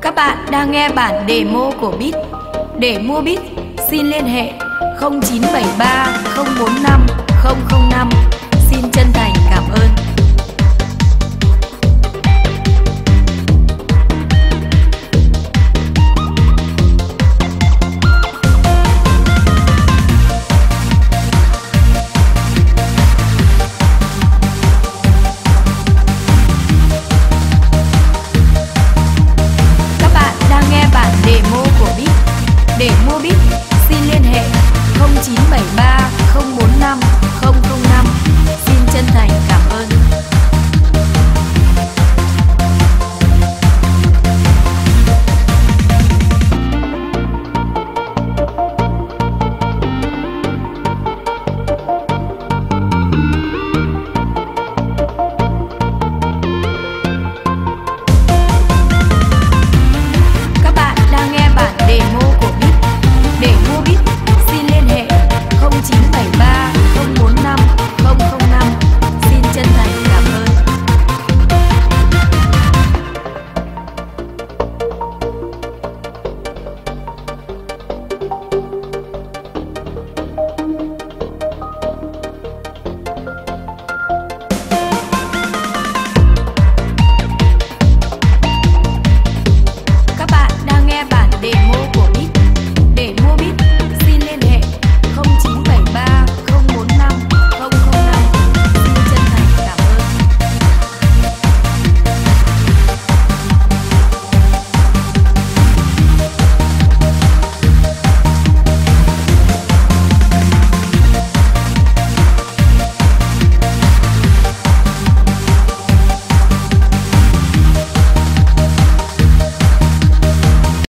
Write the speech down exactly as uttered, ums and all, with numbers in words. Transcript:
Các bạn đang nghe bản demo của Beat. Để mua Beat, xin liên hệ không chín bảy ba không bốn năm không không năm. Xin chân